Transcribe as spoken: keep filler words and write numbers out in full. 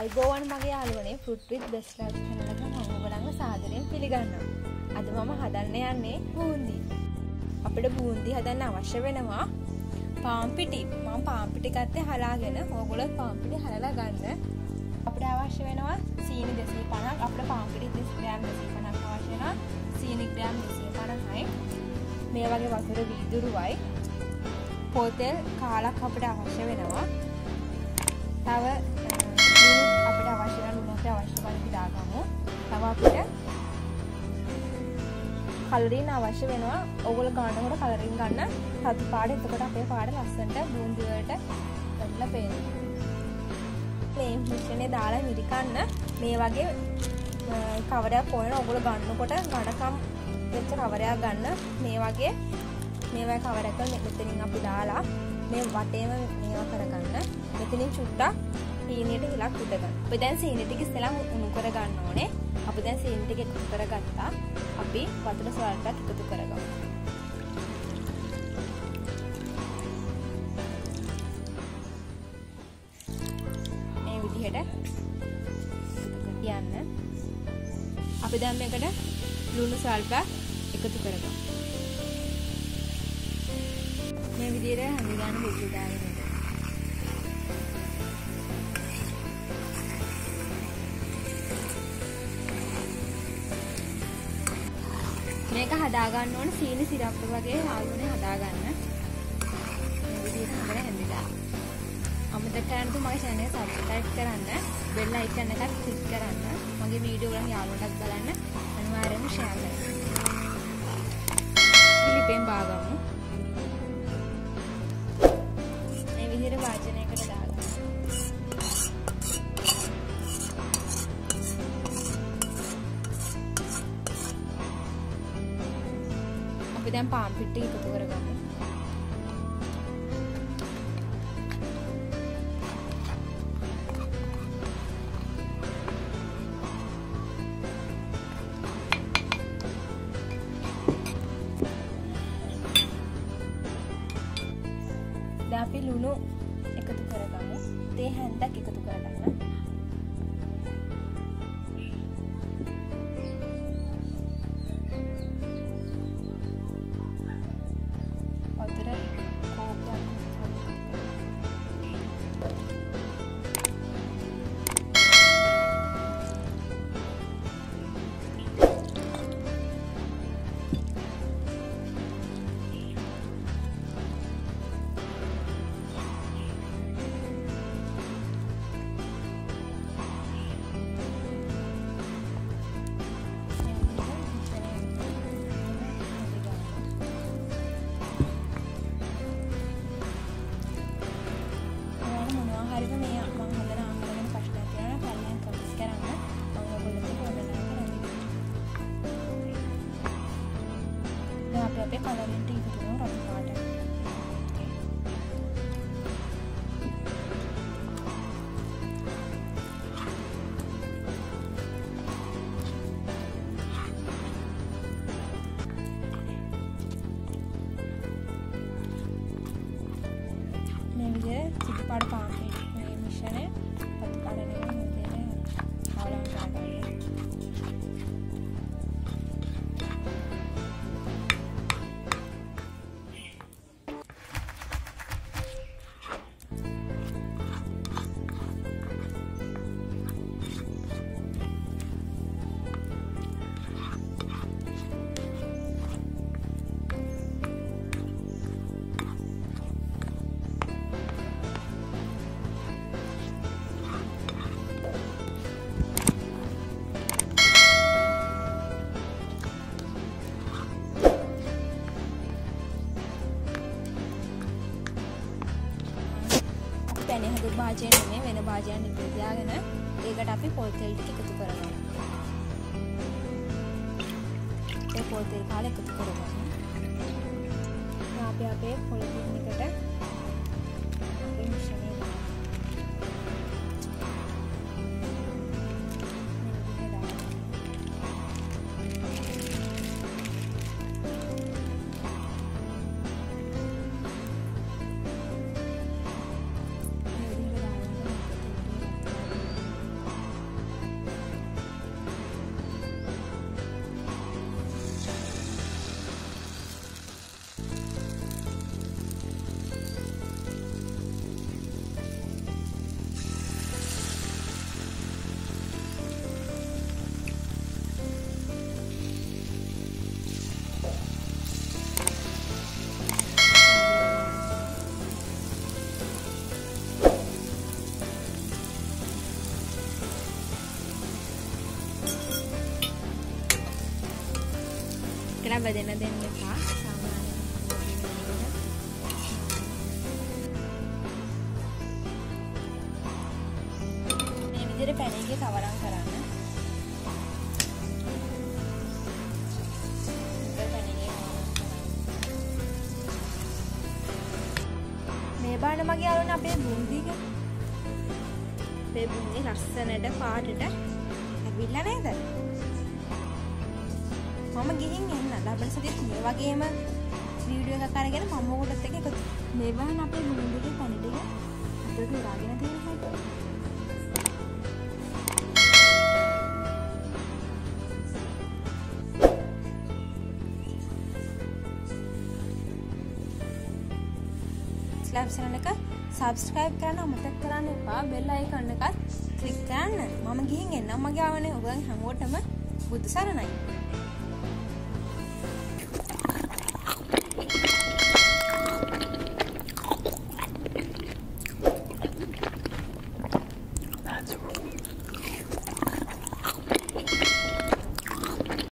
ආයුබෝවන් මගේ යාළුවනේ fruit with best life channel එක මම ඔයගොල්ලන්ව සාදරයෙන් පිළිගන්නවා. අද මම හදන්න යන්නේ බූන්දි. අපිට බූන්දි හදන්න අවශ්‍ය වෙනවා පාන් පිටි. මම පාන් පිටි ගත්තේ හලාගෙන. ඕගොල්ලෝ පාන් පිටි හලලා ගන්න. අපිට අවශ්‍ය වෙනවා සීනි දෙසිය පනහක්. අපිට පාන් පිටි ග්‍රෑම් දෙසිය පනහක් අවශ්‍ය වෙනවා. සීනි ග්‍රෑම් දෙසිය පනහයි. මේ වගේ වතුර වීදුරුවයි. පොල් තෙල් කාලක් අපිට අවශ්‍ය වෙනවා. තව අපිට අවශ්‍ය වෙන ලුණු අපිට අවශ්‍ය පරිදි දාගමු. තව අපිට කලරින් අවශ්‍ය වෙනවා. ඕගොල්ලෝ ගන්නකොට කලරින් ගන්න සතු පාට. එතකොට අපේ පාට ලස්සනට බූන්දි වලට වැටලා පේනවා. මේ මිශ්‍රණය දාලා මිරිකන්න මේ වගේ කවරයක් ඕන. ඕගොල්ලෝ ගන්නකොට ඝනකම් වෙච්ච කවරයක් ගන්න. මේ වගේ මේ වගේ කවරයක් මෙතනින් අපි දාලා මේ වටේම මේවා කරගන්න. මෙතනින් චුට්ටක් සීනියට හිලක් උඩ ගන්න. අපි දැන් සීනි ටික ඉස්සෙල්ලා උණු කර ගන්න ඕනේ. අපි දැන් සීනි ටික එකතු කරගත්තා. අපි වතුර ස්වල්පයක් එකතු කරගමු. මේ විදිහට තියන්න. අපි දැන් මේකට ලුණු ස්වල්පයක් එකතු කරගමු. මේ විදිහට හඳ ගන්න විදිහ දාගෙන මේක හදා ගන්න ඕන සීනි සිරප් වගේ ආයුනේ හදා ගන්න. මේ විදිහට හදලා හැඳිලා. අමතක කරන්න තු මගේ channel එක subscribe කරන්න, bell icon එකත් click කරන්න. මගේ වීඩියෝ වලින් යාළුවන්ටත් බලන්න අනිවාර්යයෙන්ම share කරන්න. ලිපෙන් බාගමු. මේ විදිහට වාචනයකට දාගන්න. අපි දැන් පාන් පිටි එකතු කරගමු. දැන් අපි ලුණු එකතු කරගමු. තේ හැන්දක් එකතු කරගන්න. අපේ කලරින් ටික එකතු කරමු රතු පාට. මේ විදිහට සිත් පාට පාන් මේ මිශ්‍රණය රතු පාට නෙවෙයි මේ විදිහට අවලං කරගන්න. පැනේ හදපු භාජනය නෙමෙයි වෙන භාජනයක් ඉතින් තියාගෙන ඒකට අපි පොල් තෙල් ටික එකතු කරගමු. ඒ පොල් තෙල් කාලේ එකතු කරගමු. අපි අපේ පොලිතින් එකට අපේ මිශ්‍රණය දාමු. නැවදෙන දෙන්න එපා. සාමාන්‍යයෙන් මේ විදිහට පැන එකේ කවරම් කරන්න. මේ බාන මගේ යාළුවනේ අපේ බුන්දික. අපේ බුන්දි ලස්සනට පාටට ඇවිල්ලා නේද? මම ගිහින් එන්න. ලබන සතියේ මේ වගේම වීඩියෝ එකක් අරගෙන මම ඔයගොල්ලොත් එක්ක එකතු. මේ බාන අපේ බුන්දිගේ පැණි ටික අපිට උරාගෙන තියෙන හැටි. channel එක subscribe කරන්න අමතක කරන්න එපා. bell icon එකත් click කරන්න. මම ගිහින් එන්නම්. මගේ ආවනේ ඔයගොල්ලන් හැමෝටම බුදු සරණයි.